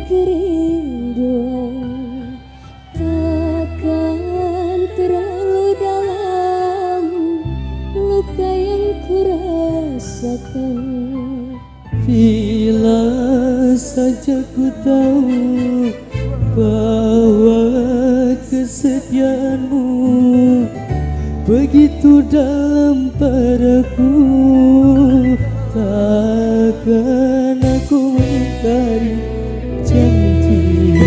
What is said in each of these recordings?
kerinduan takkan terlalu dalam luka yang kurasakan. Bila saja ku tahu bahwa kesetiaanmu begitu dalam padaku, takkan aku mengingkari janjimu.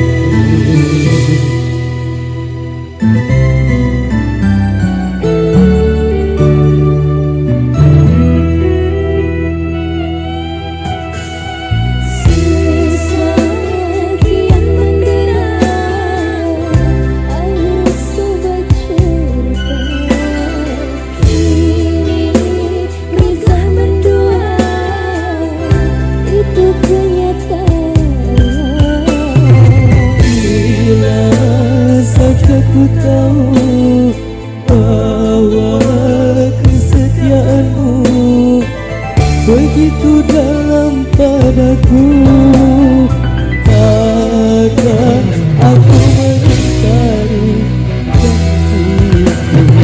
Ku tahu bahwa kesetiaanmu begitu dalam padaku, takkan aku mengingkari janjiku.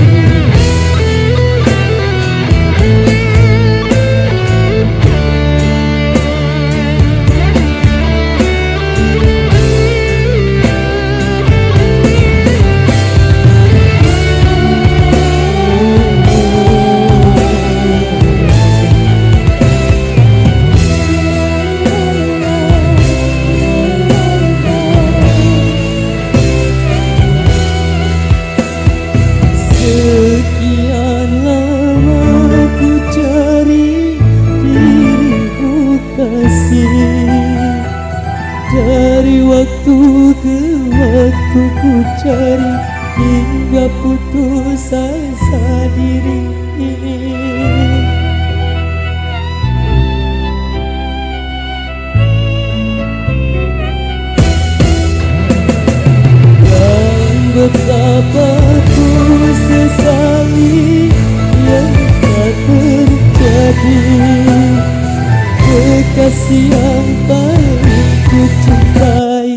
Sekian lama ku cari dirimu kasih, dari waktu ke waktu ku cari hingga putus asa diri ini. Dan betapa ku sesali yang tak terjadi, kekasih yang paling ku cintai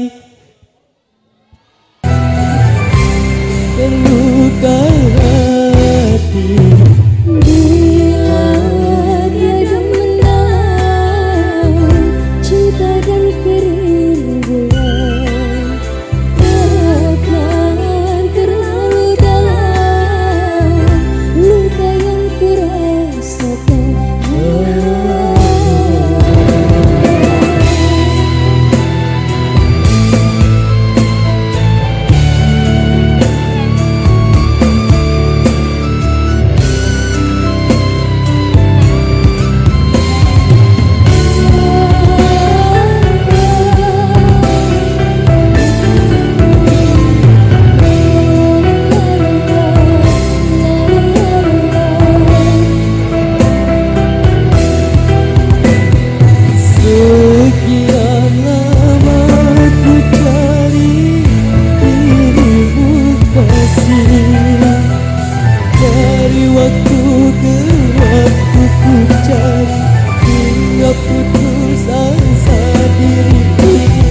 terlukai hati. Bila tiada menang cinta dan kerinduan, takkan terlalu dalam luka yang kurasakan. Sekian lama ku cari dirimu kasih, dari waktu ke waktu ku cari hingga putus asa diri ini.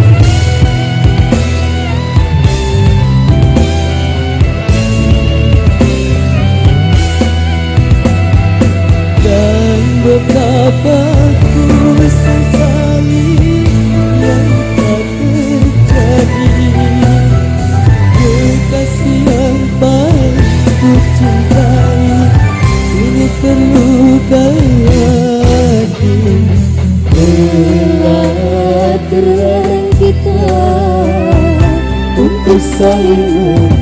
Dan betapa ku sesali yang tak terjadi, kekasih yang paling ku cintai ini terlukai hati. Telah terlarang kita untuk saling